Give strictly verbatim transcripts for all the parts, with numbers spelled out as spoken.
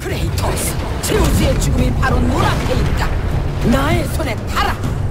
크레이토스, 제우스의 죽음이 바로 눈앞에 있다. 나의 손에 달아.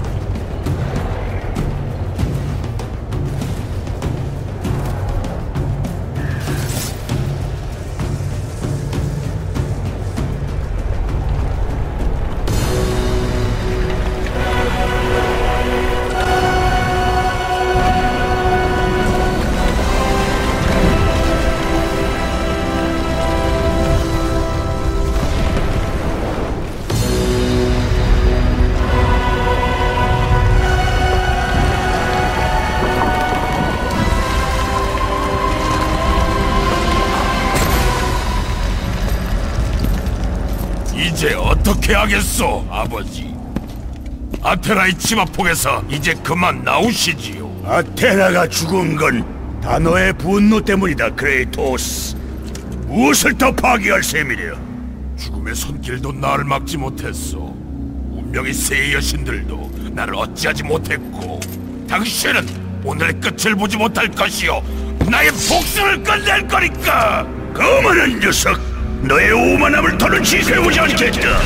이제 어떻게 하겠소, 아버지? 아테나의 치마폭에서 이제 그만 나오시지요. 아테나가 죽은 건 단어의 분노 때문이다, 크레이토스. 무엇을 더 파괴할 셈이랴? 죽음의 손길도 나를 막지 못했소. 운명의 세 여신들도 나를 어찌하지 못했고, 당신은 오늘의 끝을 보지 못할 것이요, 나의 복수를 끝낼 거니까! 거만한 녀석! 너의 오만함을 더는 지새우지 않겠다!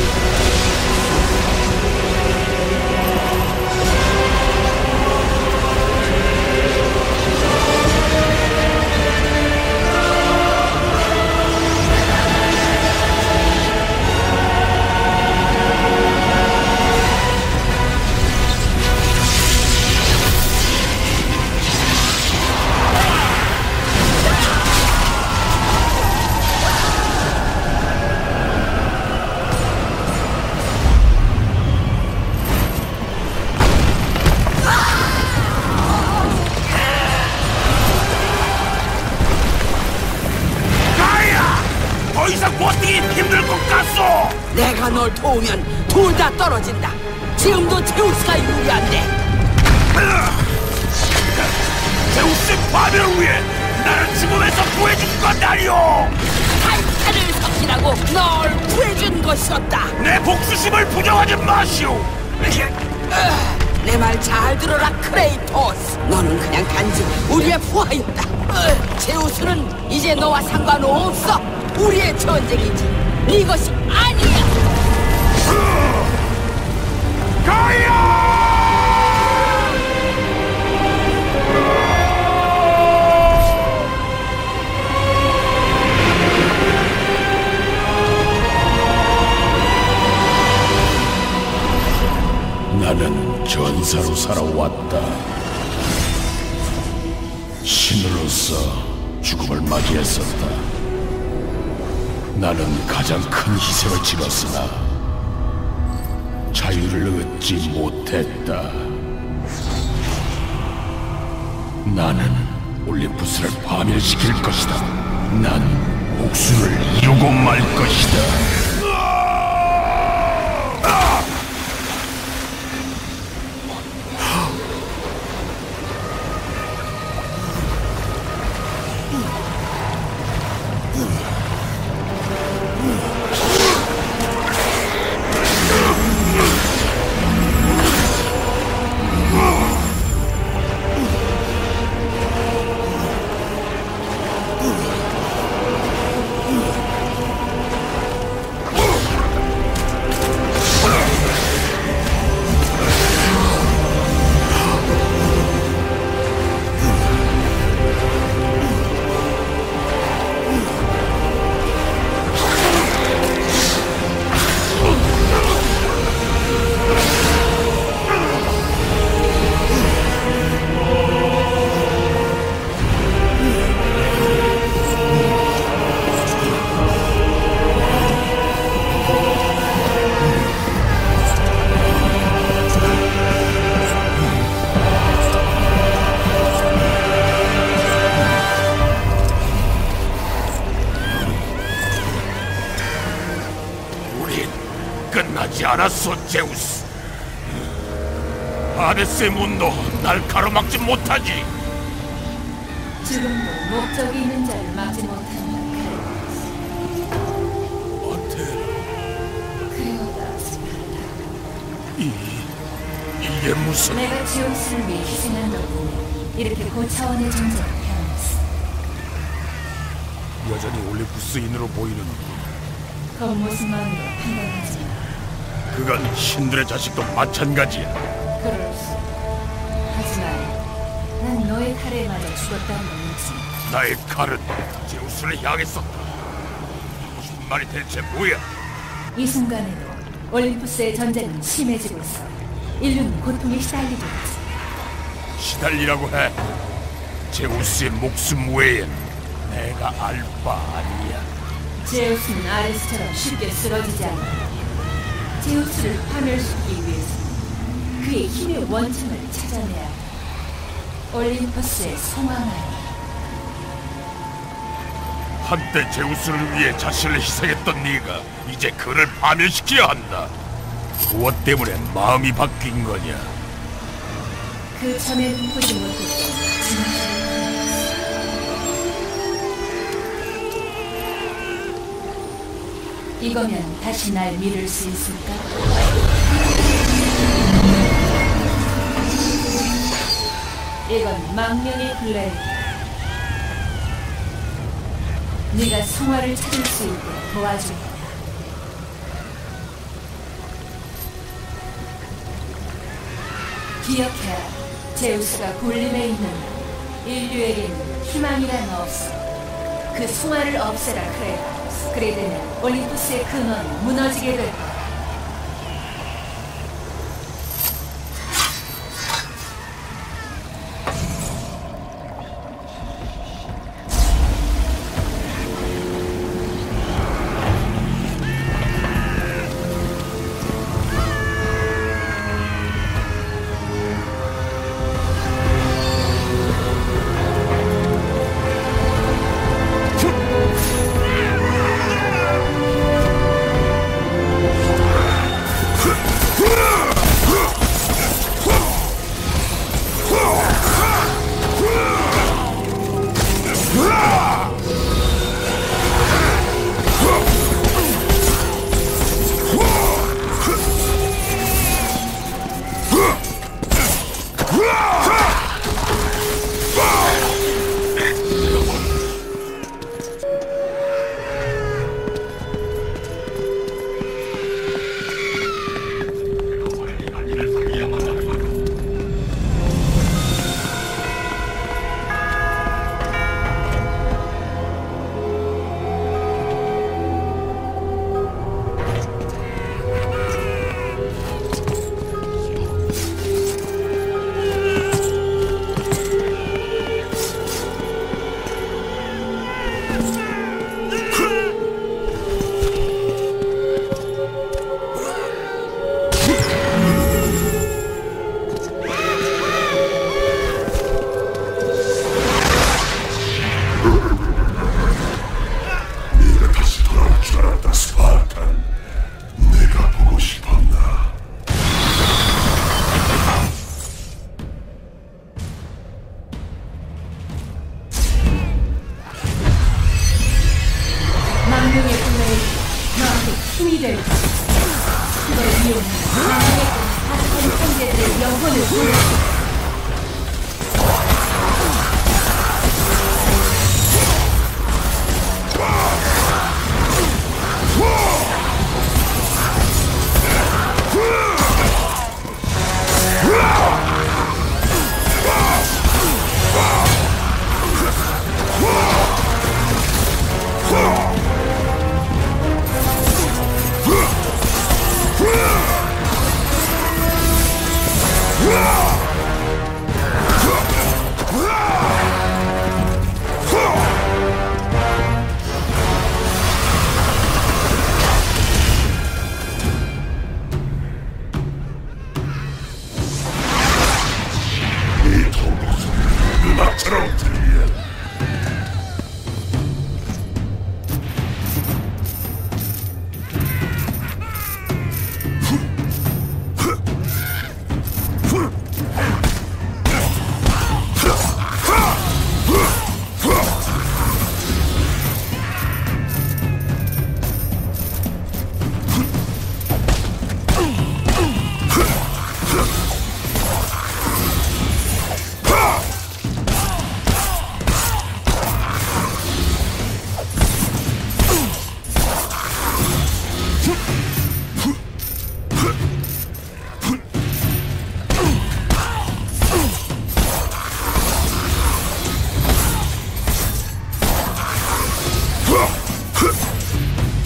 더 이상 버티기 힘들 것 같소! 내가 널 도우면 둘 다 떨어진다. 지금도 제우스가 유리한데. 제우스의 파멸을 위해 나를 죽음에서 구해준 거다리오! 타이탄을 섭신하고 널 구해준 것이었다. 내 복수심을 부정하지 마시오! 내 말 잘 들어라, 크레이토스. 너는 그냥 단지 우리의 부하였다. 어, 제우스는 이제 너와 상관없어. 우리의 전쟁이지 네 것이 아니야. 가야! 나는 전사로 살아왔다. 신으로서 죽음을 맞이했었다. 나는 가장 큰 희생을 치렀으나 자유를 얻지 못했다. 나는 올림푸스를 파멸시킬 것이다. 난 복수를 이루고 말 것이다. 끝나지 않았어, 제우스. 하데스의 문도 날 가로막지 못하지. 지금도 목적이 있는 자를 막지 못한다. 아테나, 그리고다 스파르타. 이... 이게 무슨... 내가 제우스를 위해 희생한 덕분에 이렇게 고차원의 존재가 태어났어. 여전히 올림푸스인으로 보이는 겉모습만으로 판단하지 마. 그건 신들의 자식도 마찬가지야. 그럴 수. 하지만 난 너의 칼에 맞아 죽었다는 의지. 나의 칼은 제우스를 향했었다. 무슨 말이 대체 뭐야? 이 순간에도 올림푸스의 전쟁은 심해지고 있어. 인류는 고통에 시달리고 있지. 시달리라고 해. 제우스의 목숨 외엔 내가 알 바 아니야. 제우스는 아레스처럼 쉽게 쓰러지지 않아. 제우스를 파멸시키기 위해서 그의 힘의 원천을 찾아내야 해. 올림푸스의 소망을. 한때 제우스를 위해 자신을 희생했던 네가 이제 그를 파멸시켜야 한다. 무엇 때문에 마음이 바뀐 거냐? 그 전에는 보지 못했던 진실을. 이거면 다시 날 믿을 수 있을까? 이건 망명의 블레이드. 네가 성화를 찾을 수 있게 도와줄 거야. 기억해라. 제우스가 굴림에 있는 인류에게는 희망이란 없어. 그 송화를 없애라, 크레이토스. 그래 되면 올림푸스의 근원이 무너지게 될 거야. 힘이 될 거야. 그걸 이용해 나에게 다른 형제들의 영혼을 보여줘. 음악처럼 들려.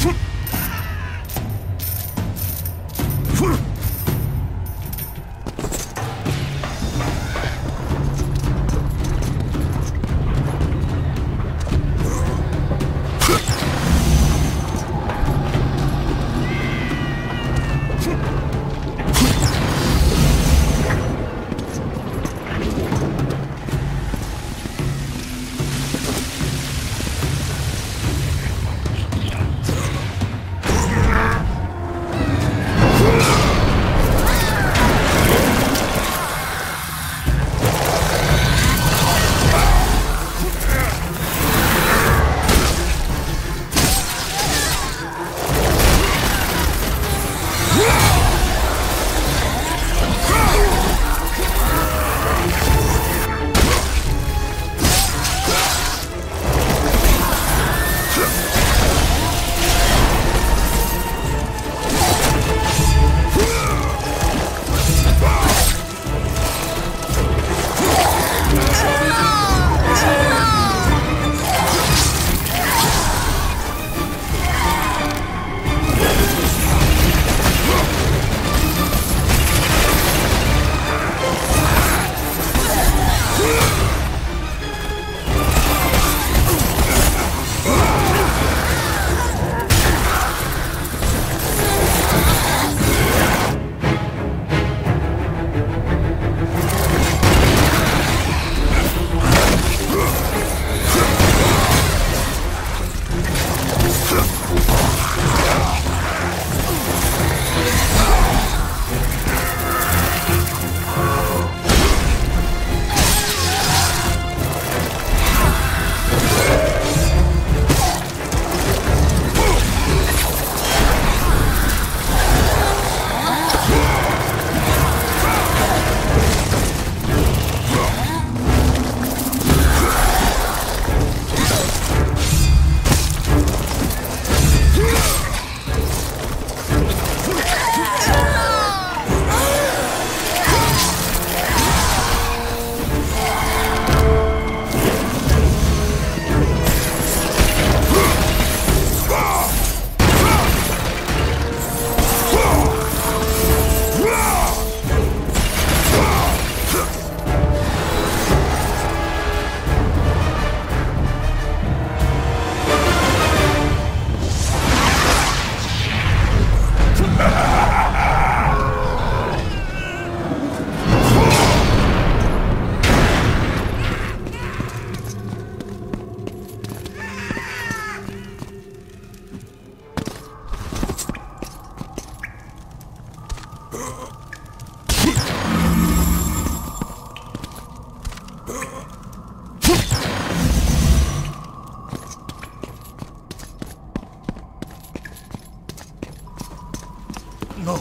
너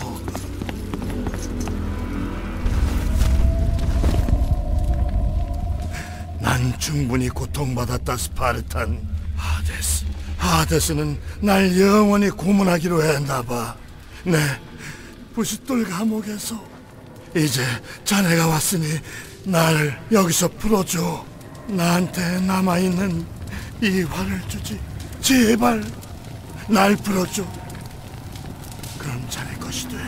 난 충분히 고통받았다, 스파르탄. 하데스, 하데스는 날 영원히 고문하기로 했나봐. 네, 부싯돌 감옥에서. 이제 자네가 왔으니 날 여기서 풀어줘. 나한테 남아있는 이 화를 주지. 제발 날 풀어줘. 그럼 자네 것이 돼.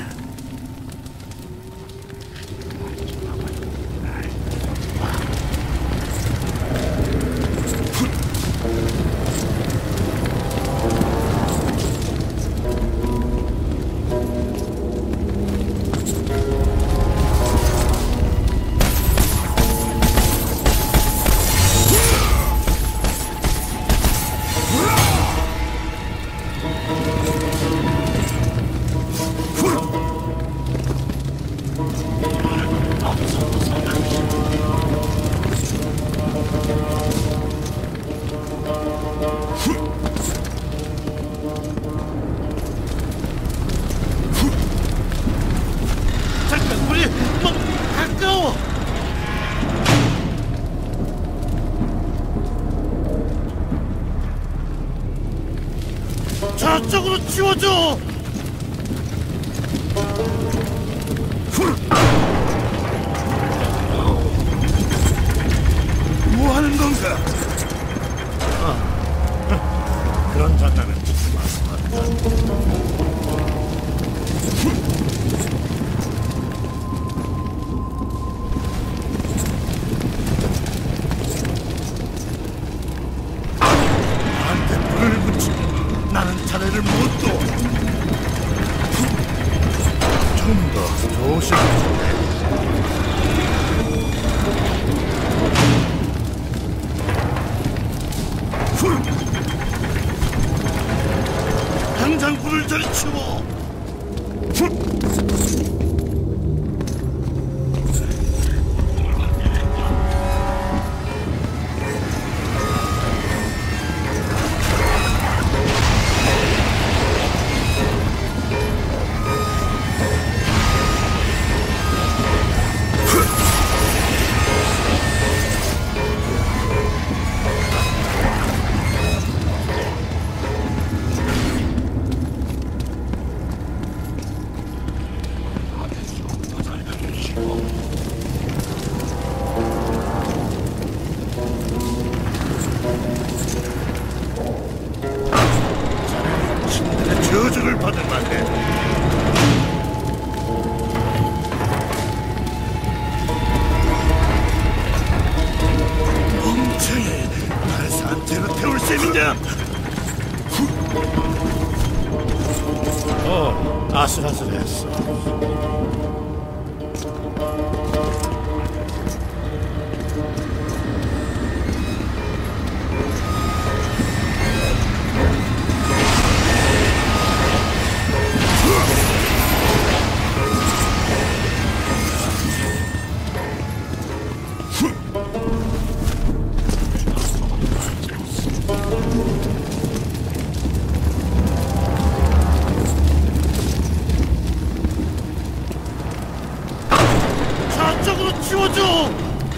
저쪽으로 치워줘! 뭐 하는 건가? 아, 그런 장난은 치지 마. 좀 더 조심해. 당장 불을 저리 치워. 저주를 받을 만해. 멍청이, 날 산채로 태울 셈이냐? 어, 아슬아슬했어. 저쪽으로 치워줘.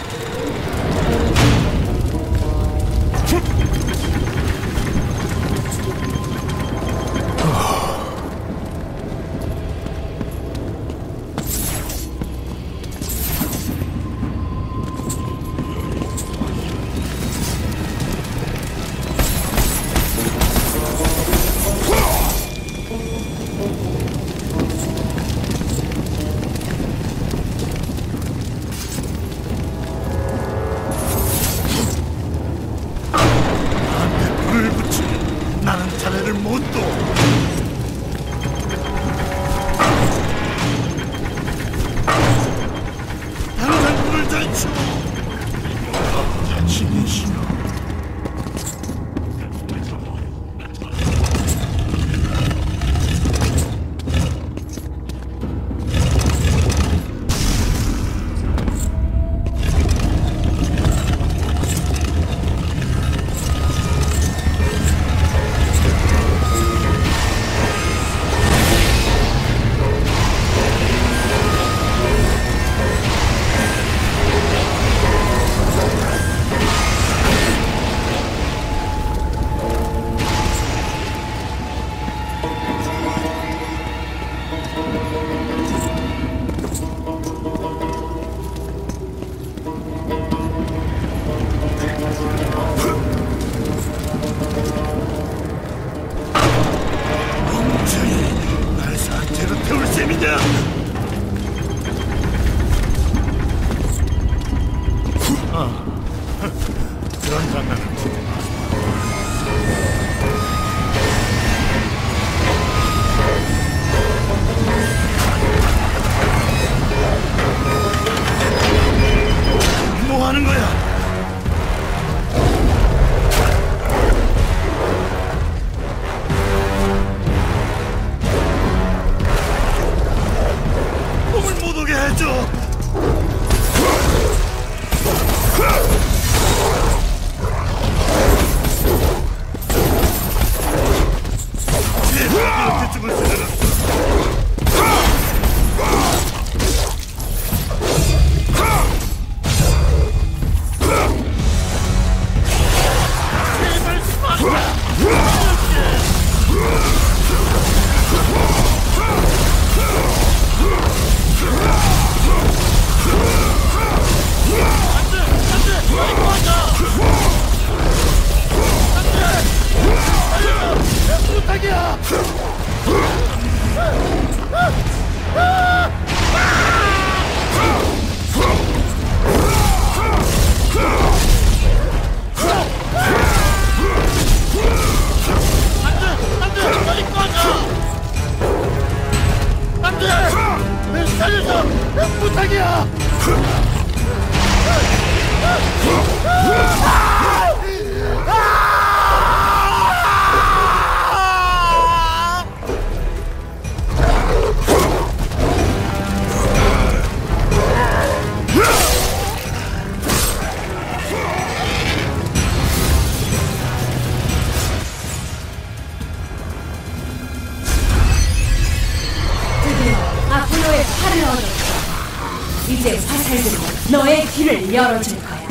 불을 붙이면 나는 자네를 못 둬. 당장 불을 저리 치워. 다치기 싫어. 멍청이, 날 산채로 태울 셈이냐? 그런 장난은 치지 마. 뭐 하는 거야? 몸을 못 오게 해줘. 이렇게 죽을 수는 없어. 제발 안돼! 안돼! 빨리 꺼져! 칼을 얻었다. 이제 화살들로 너의 길을 열어줄 거야.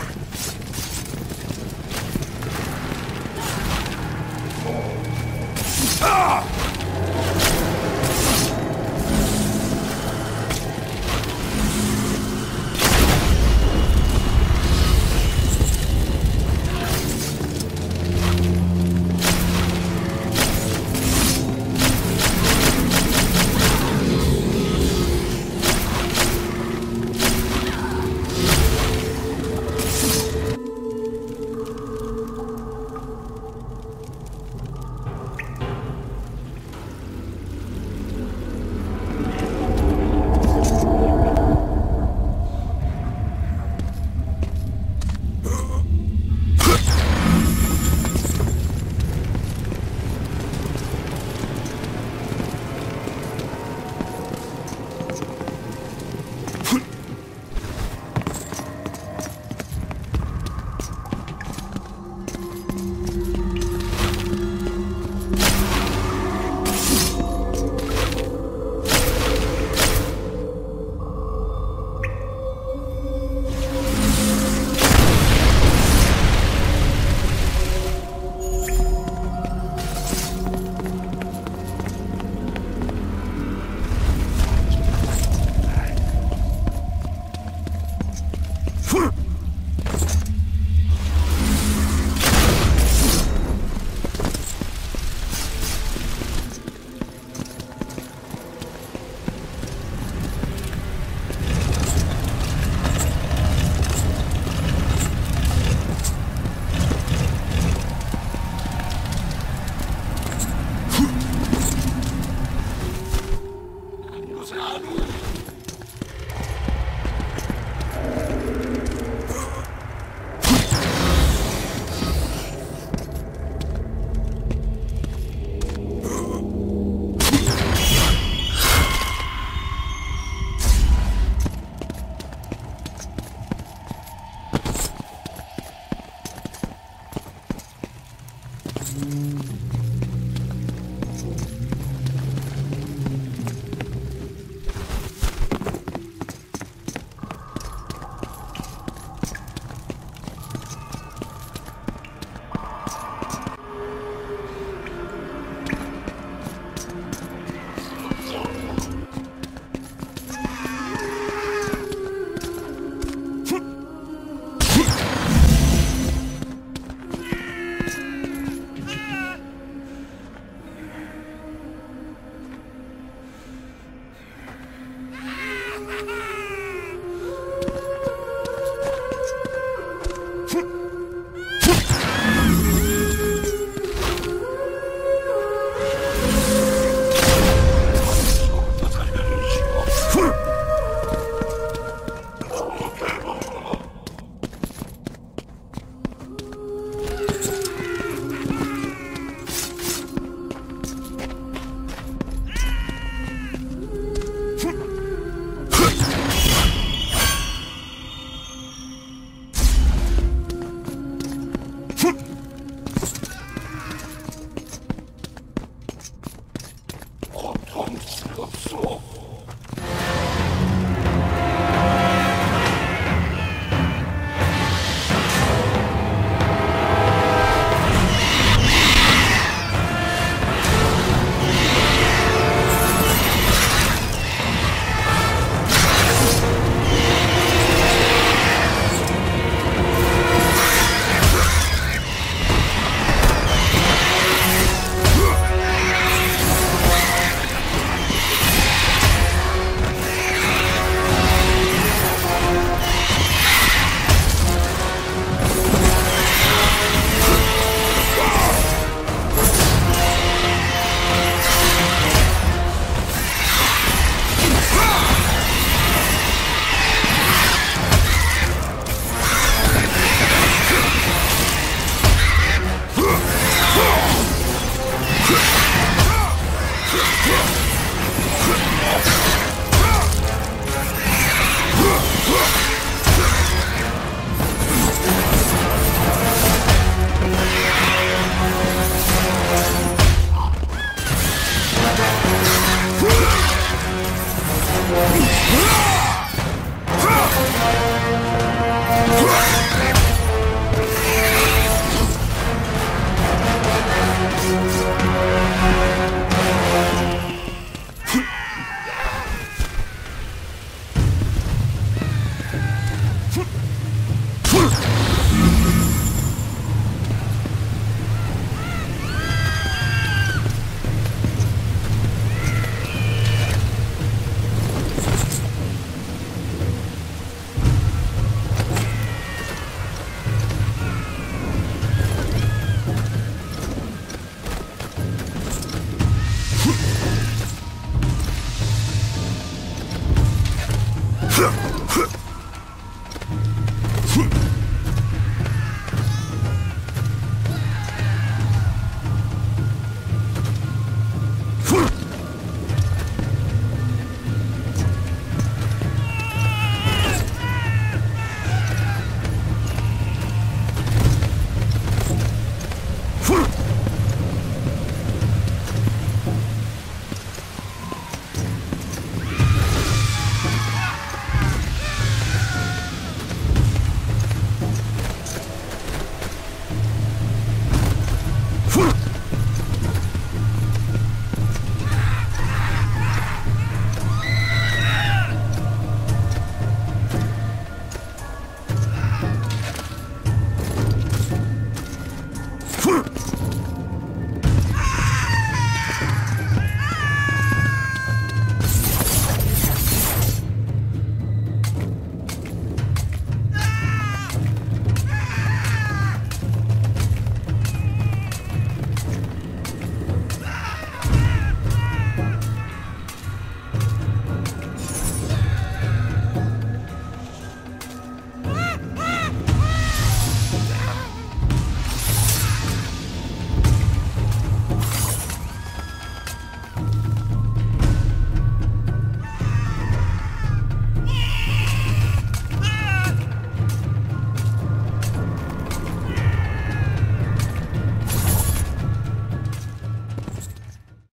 고통스럽소.